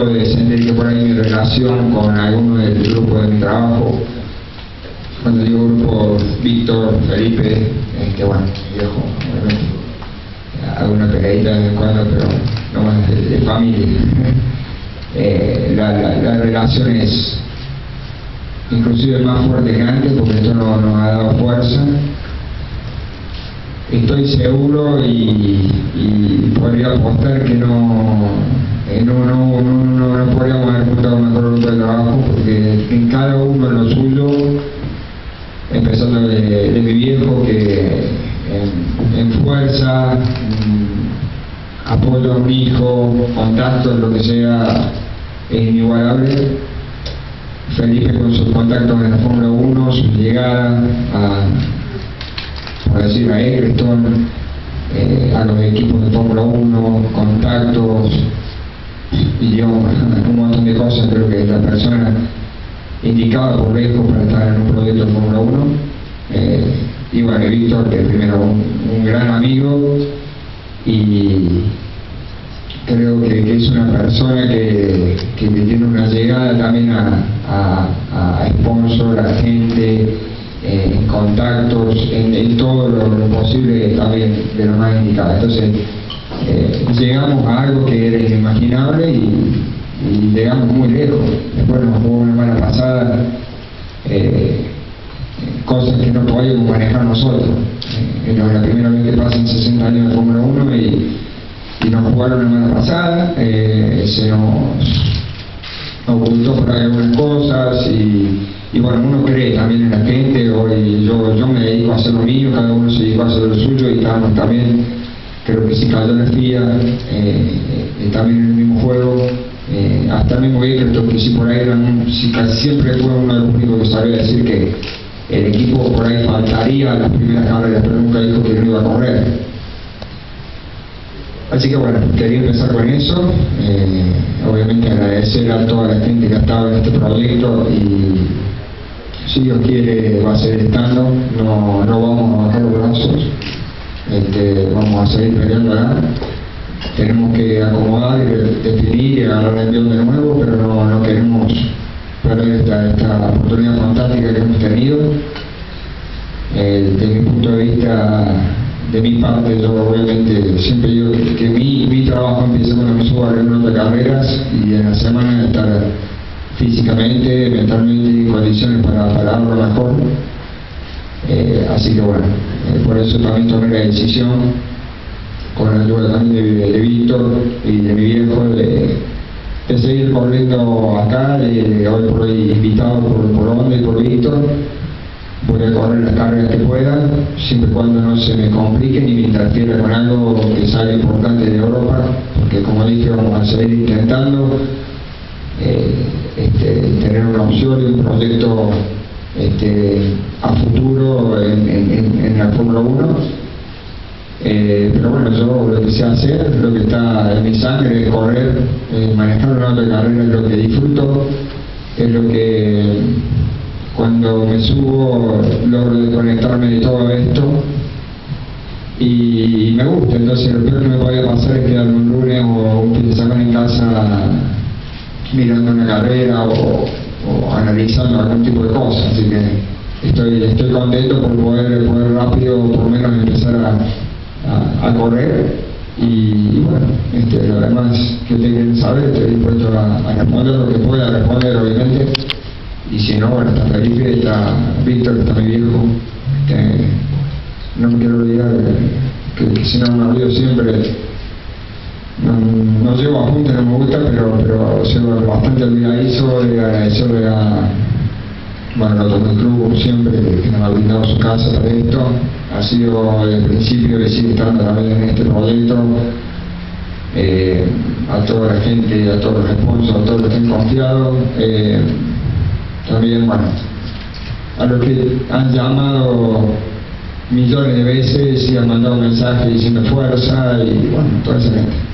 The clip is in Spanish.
puedo descender que por ahí mi relación con alguno del grupo de mi trabajo, cuando digo grupo, Víctor, Felipe, bueno, viejo, obviamente, alguna peleadita de vez en cuando, pero no más de familia. La relación es inclusive más fuerte que antes, porque esto nos ha dado fuerza. Estoy seguro y podría apostar que no podríamos haber juntado un mejor grupo de trabajo, porque en cada uno en lo suyo, empezando de mi viejo, que en fuerza, apoyo a un hijo, contacto, lo que sea, es inigualable. Felipe con sus contactos en la Fórmula 1, su llegada a Eccleston, a los equipos de Fórmula 1, contactos, y digamos, un montón de cosas. Creo que es la persona indicada por lejos para estar en un proyecto de Fórmula 1. Y bueno, Víctor, que primero un gran amigo, y creo que es una persona que tiene una llegada también a sponsor, a gente, en contactos, en todo lo posible, también de lo más indicado. Entonces, llegamos a algo que era inimaginable y llegamos muy lejos. Después nos jugó una mala pasada, cosas que no podíamos manejar nosotros. Es la primera vez que pasan 60 años de Fórmula 1 y nos jugaron una mala pasada, se nos ocultó por ahí algunas cosas y bueno, uno cree también en la gente. Hoy yo me dedico a hacer lo mío, cada uno se dedicó a hacer lo suyo y estábamos también, creo que si cayó la FIA, también en el mismo juego, hasta el mismo Eccleston, que si por ahí casi siempre fue uno de los únicos que sabía decir que el equipo por ahí faltaría las primeras carreras, pero nunca dijo que no iba a correr. Así que bueno, quería empezar con eso. Obviamente agradecer a toda la gente que ha estado en este proyecto y si Dios quiere va a seguir estando, no vamos a bajar los brazos, vamos a seguir peleándola. Tenemos que acomodar y definir y agarrar el envión de nuevo, pero no queremos perder esta oportunidad fantástica que hemos tenido. Desde mi punto de vista, de mi parte, yo obviamente siempre digo que mi trabajo empieza cuando me subo a reuniones de carreras y en la semana estar físicamente, mentalmente y en condiciones para darlo mejor. Así que bueno, por eso también tomé la decisión, con la ayuda también de Víctor y de mi viejo, de seguir corriendo acá, hoy por hoy invitado por Onda y por Víctor. Voy a correr las carreras que pueda, siempre y cuando no se me complique ni me interfiera con algo que salga importante de Europa, porque como dije, vamos a seguir intentando tener una opción y un proyecto a futuro en la Fórmula 1. Pero bueno, yo lo que sé hacer, lo que está en mi sangre es correr, manejar una auto de carrera es lo que disfruto, es lo que cuando me subo logro desconectarme de todo esto y me gusta. Entonces lo peor que me podía pasar es quedarme un lunes o un fin de semana en casa mirando una carrera o analizando algún tipo de cosas. Así que estoy contento por poder rápido por lo menos empezar a correr y bueno, lo demás que tengan que saber, estoy dispuesto a responder lo que pueda responder, obviamente. Y si no, bueno, está Felipe, está Víctor, está mi viejo. No me quiero olvidar que si no me olvido siempre, no llego a punta, no me gusta, pero soy bastante olvidadizo y agradecerle bueno, a todo el club, como siempre, que nos ha brindado su casa para esto. Ha sido desde el principio que sigue estando también en este proyecto. A toda la gente, a todos los sponsors, a todos los que han confiado. También, bueno, a los que han llamado millones de veces y han mandado mensajes diciendo fuerza y bueno, toda esa gente.